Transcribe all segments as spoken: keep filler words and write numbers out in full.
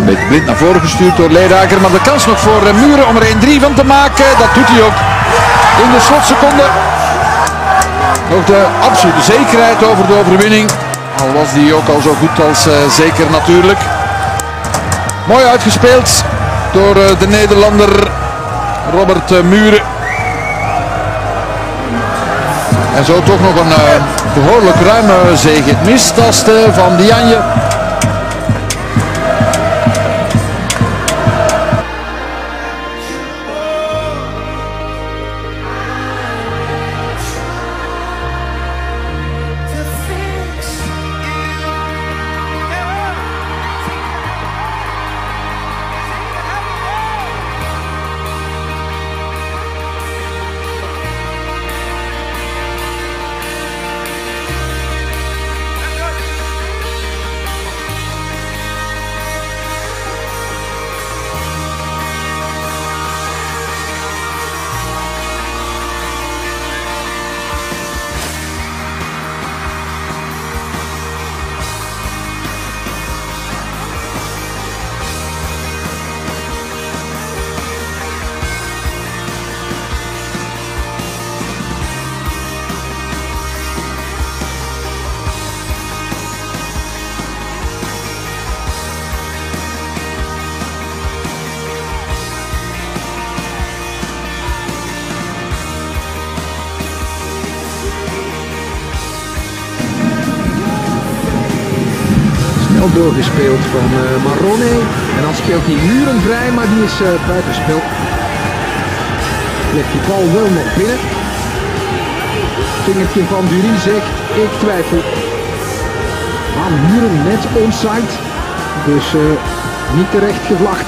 Een beetje blind naar voren gestuurd door Leidaker. Maar de kans nog voor Muren om er één drie van te maken. Dat doet hij ook in de slotseconde. Nog de absolute zekerheid over de overwinning. Al was die ook al zo goed als uh, zeker natuurlijk. Mooi uitgespeeld door uh, de Nederlander Robert uh, Muren. En zo toch nog een uh, behoorlijk ruime zege. Het mistasten van Dianje. Doorgespeeld van uh, Marrone en dan speelt hij Muren vrij, maar die is uh, buitenspel. Legt die bal wel nog binnen. Vingertje van Dury zegt ik twijfel. Maar Muren net onside, dus uh, niet terecht gevlacht.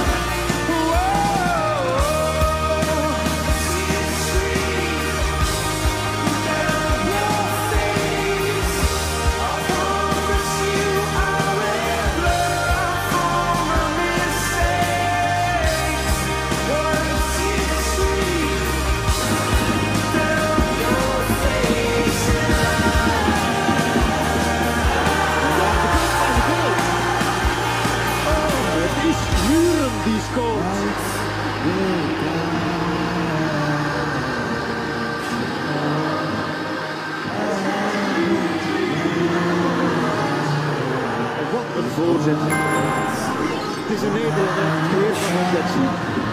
Die scoort. Wat een voorzet. Het is een Nederlander, creëert van